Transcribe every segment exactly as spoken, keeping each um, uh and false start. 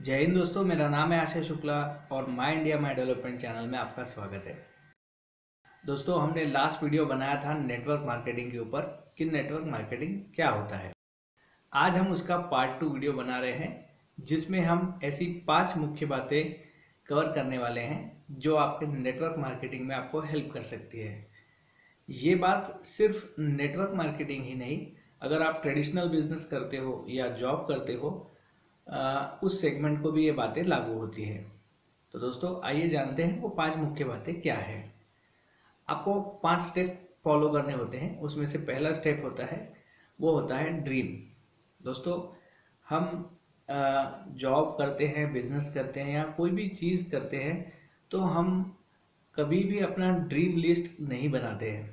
जय हिंद दोस्तों, मेरा नाम है आशय शुक्ला और my India my development channel में आपका स्वागत है। दोस्तों, हमने लास्ट वीडियो बनाया था नेटवर्क मार्केटिंग के ऊपर कि नेटवर्क मार्केटिंग क्या होता है। आज हम उसका पार्ट टू वीडियो बना रहे हैं जिसमें हम ऐसी पांच मुख्य बातें कवर करने वाले हैं जो आपके नेटवर्क मार्केटिंग में आपको हेल्प कर सकती है। ये बात सिर्फ नेटवर्क मार्केटिंग ही नहीं, अगर आप ट्रेडिशनल बिजनेस करते हो या जॉब करते हो आ, उस सेगमेंट को भी ये बातें लागू होती है। तो दोस्तों, आइए जानते हैं वो पांच मुख्य बातें क्या है। आपको पांच स्टेप फॉलो करने होते हैं। उसमें से पहला स्टेप होता है वो होता है ड्रीम। दोस्तों, हम जॉब करते हैं, बिजनेस करते हैं या कोई भी चीज़ करते हैं तो हम कभी भी अपना ड्रीम लिस्ट नहीं बनाते हैं।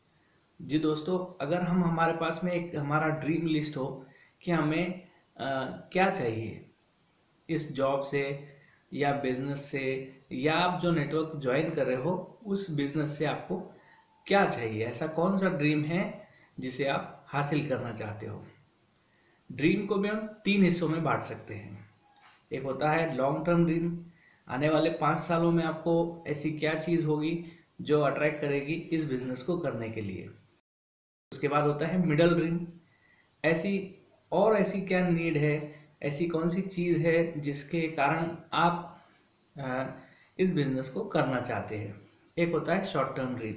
जी दोस्तों, अगर हम हमारे पास में एक हमारा ड्रीम लिस्ट हो कि हमें आ, क्या चाहिए इस जॉब से या बिजनेस से, या आप जो नेटवर्क ज्वाइन कर रहे हो उस बिजनेस से आपको क्या चाहिए, ऐसा कौन सा ड्रीम है जिसे आप हासिल करना चाहते हो। ड्रीम को भी हम तीन हिस्सों में बांट सकते हैं। एक होता है लॉन्ग टर्म ड्रीम, आने वाले पाँच सालों में आपको ऐसी क्या चीज़ होगी जो अट्रैक्ट करेगी इस बिजनेस को करने के लिए। उसके बाद होता है मिडल ड्रीम, ऐसी और ऐसी क्या नीड है, ऐसी कौन सी चीज़ है जिसके कारण आप आ, इस बिज़नेस को करना चाहते हैं। एक होता है शॉर्ट टर्म ड्रीम,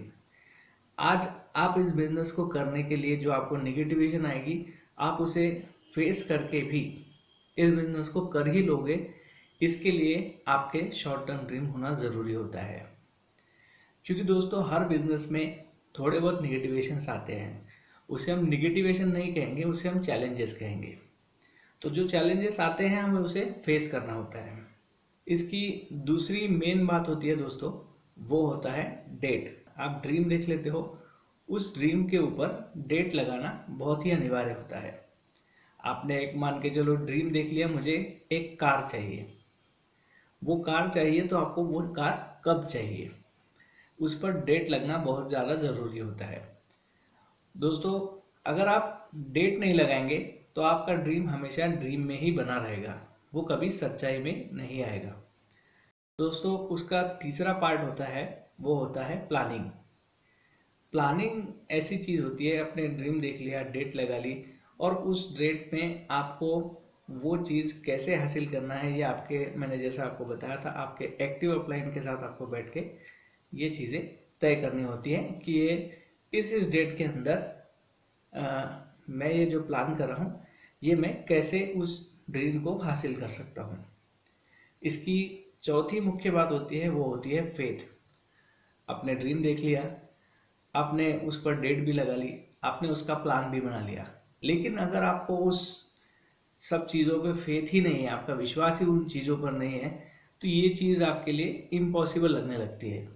आज आप इस बिज़नेस को करने के लिए जो आपको नेगेटिवेशन आएगी आप उसे फेस करके भी इस बिज़नेस को कर ही लोगे, इसके लिए आपके शॉर्ट टर्म ड्रीम होना ज़रूरी होता है। क्योंकि दोस्तों, हर बिज़नेस में थोड़े बहुत नेगेटिवेशंस आते हैं, उसे हम निगेटिवेशन नहीं कहेंगे, उसे हम चैलेंजेस कहेंगे। तो जो चैलेंजेस आते हैं हमें उसे फेस करना होता है। इसकी दूसरी मेन बात होती है दोस्तों, वो होता है डेट। आप ड्रीम देख लेते हो, उस ड्रीम के ऊपर डेट लगाना बहुत ही अनिवार्य होता है। आपने एक मान के चलो ड्रीम देख लिया, मुझे एक कार चाहिए, वो कार चाहिए तो आपको वो कार कब चाहिए, उस पर डेट लगना बहुत ज़्यादा ज़रूरी होता है। दोस्तों, अगर आप डेट नहीं लगाएंगे तो आपका ड्रीम हमेशा ड्रीम में ही बना रहेगा, वो कभी सच्चाई में नहीं आएगा। दोस्तों, उसका तीसरा पार्ट होता है वो होता है प्लानिंग। प्लानिंग ऐसी चीज़ होती है, अपने ड्रीम देख लिया, डेट लगा ली, और उस डेट में आपको वो चीज़ कैसे हासिल करना है, ये आपके, मैंने जैसा आपको बताया था, आपके एक्टिव अपलाइन के साथ आपको बैठ के ये चीज़ें तय करनी होती है कि ये इस इस डेट के अंदर आ, मैं ये जो प्लान कर रहा हूँ ये मैं कैसे उस ड्रीम को हासिल कर सकता हूँ। इसकी चौथी मुख्य बात होती है वो होती है फेथ। आपने ड्रीम देख लिया, आपने उस पर डेट भी लगा ली, आपने उसका प्लान भी बना लिया, लेकिन अगर आपको उस सब चीज़ों पे फेथ ही नहीं है, आपका विश्वास ही उन चीज़ों पर नहीं है, तो ये चीज़ आपके लिए इम्पॉसिबल लगने लगती है।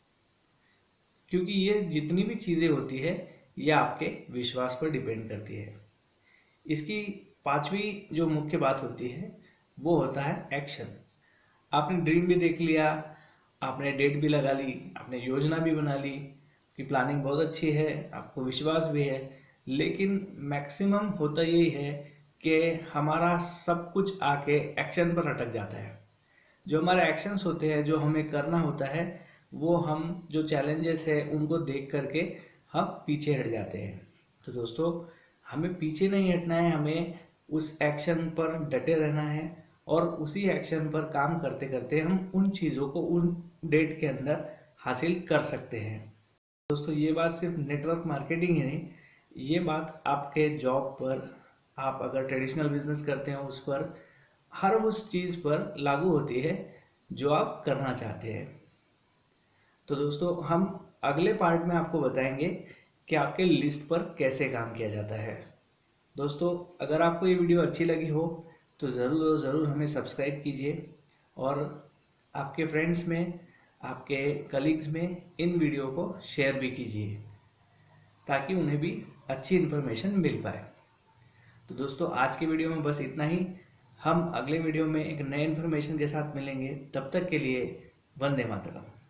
क्योंकि ये जितनी भी चीज़ें होती है ये आपके विश्वास पर डिपेंड करती है। इसकी पांचवी जो मुख्य बात होती है वो होता है एक्शन। आपने ड्रीम भी देख लिया, आपने डेट भी लगा ली, आपने योजना भी बना ली कि प्लानिंग बहुत अच्छी है, आपको विश्वास भी है, लेकिन मैक्सिमम होता यही है कि हमारा सब कुछ आके एक्शन पर अटक जाता है। जो हमारे एक्शंस होते हैं, जो हमें करना होता है, वो हम जो चैलेंजेस है उनको देख करके हम पीछे हट जाते हैं। तो दोस्तों, हमें पीछे नहीं हटना है, हमें उस एक्शन पर डटे रहना है और उसी एक्शन पर काम करते करते हम उन चीज़ों को उन डेट के अंदर हासिल कर सकते हैं। दोस्तों, ये बात सिर्फ नेटवर्क मार्केटिंग ही नहीं, ये बात आपके जॉब पर, आप अगर ट्रेडिशनल बिजनेस करते हैं उस पर, हर उस चीज़ पर लागू होती है जो आप करना चाहते हैं। तो दोस्तों, हम अगले पार्ट में आपको बताएंगे कि आपके लिस्ट पर कैसे काम किया जाता है। दोस्तों, अगर आपको ये वीडियो अच्छी लगी हो तो ज़रूर और ज़रूर हमें सब्सक्राइब कीजिए और आपके फ्रेंड्स में, आपके कलीग्स में इन वीडियो को शेयर भी कीजिए ताकि उन्हें भी अच्छी इन्फॉर्मेशन मिल पाए। तो दोस्तों, आज की वीडियो में बस इतना ही। हम अगले वीडियो में एक नए इन्फॉर्मेशन के साथ मिलेंगे। तब तक के लिए वंदे मातरम।